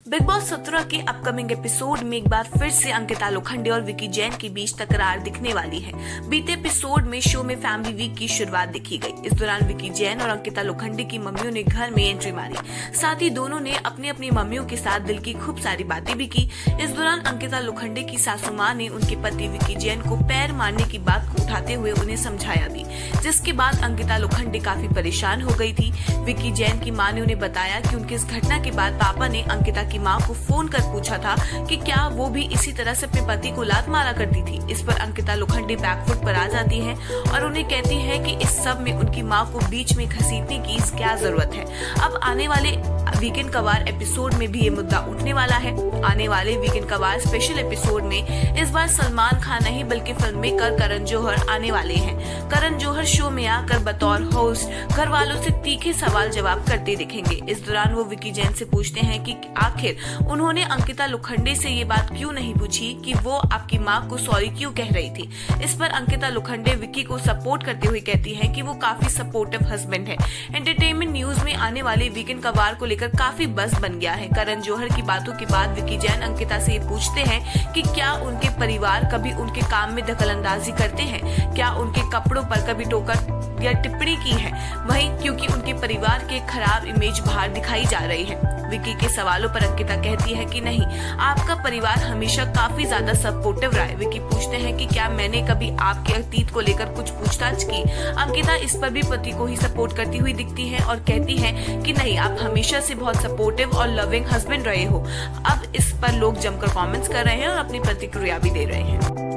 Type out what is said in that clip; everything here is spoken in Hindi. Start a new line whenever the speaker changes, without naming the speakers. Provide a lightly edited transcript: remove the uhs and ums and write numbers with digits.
बिग बॉस 17 के अपकमिंग एपिसोड में एक बार फिर से अंकिता लोखंडे और विकी जैन के बीच तकरार दिखने वाली है। बीते एपिसोड में शो में फैमिली वीक की शुरुआत देखी गई। इस दौरान विकी जैन और अंकिता लोखंडे की मम्मियों ने घर में एंट्री मारी। साथ ही दोनों ने अपनी अपनी मम्मियों के साथ दिल की खूब सारी बातें भी की। इस दौरान अंकिता लोखंडे की सासू माँ ने उनके पति विकी जैन को पैर मारने की बात को उठाते हुए उन्हें समझाया भी, जिसके बाद अंकिता लोखंडे काफी परेशान हो गई थी। विकी जैन की माँ ने उन्हें बताया कि उनकी इस घटना के बाद पापा ने अंकिता की माँ को फोन कर पूछा था कि क्या वो भी इसी तरह से अपने पति को लात मारा करती थी। इस पर अंकिता लोखंडे बैकफुट पर आ जाती हैं और उन्हें कहती हैं कि इस सब में उनकी माँ को बीच में घसीटने की क्या जरूरत है। अब आने वाले वीकेंड कवार एपिसोड में भी ये मुद्दा उठने वाला है। आने वाले वीकेंड कवार स्पेशल एपिसोड में इस बार सलमान खान नहीं बल्कि फिल्म मेकर करण जौहर आने वाले हैं। करण जौहर शो में आकर बतौर होस्ट घर वालों से तीखे सवाल जवाब करते दिखेंगे। इस दौरान वो विकी जैन से पूछते हैं कि आखिर उन्होंने अंकिता लोखंडे से ये बात क्यों नहीं पूछी कि वो आपकी माँ को सॉरी क्यों कह रही थी। इस पर अंकिता लोखंडे विकी को सपोर्ट करते हुए कहती हैं कि वो काफी सपोर्टिव हस्बैंड है। एंटरटेनमेंट न्यूज में आने वाले वीकेंड कवार को लेकर काफी बज़ बन गया है। करण जौहर की बातों के बाद विकी जैन अंकिता से ये पूछते हैं कि क्या उनके परिवार कभी उनके काम में दखलंदाजी करते हैं, क्या उनके कपड़ों पर कभी टोकर या टिप्पणी की है, वहीं क्योंकि उनके परिवार के खराब इमेज बाहर दिखाई जा रही है। विकी के सवालों पर अंकिता कहती है कि नहीं, आपका परिवार हमेशा काफी ज्यादा सपोर्टिव रहा है। विकी पूछते हैं कि क्या मैंने कभी आपके अतीत को लेकर कुछ पूछताछ की। अंकिता इस पर भी पति को ही सपोर्ट करती हुई दिखती है और कहती है कि नहीं, आप हमेशा से बहुत सपोर्टिव और लविंग हस्बैंड रहे हो। अब इस पर लोग जमकर कमेंट्स कर रहे हैं और अपनी प्रतिक्रिया भी दे रहे हैं।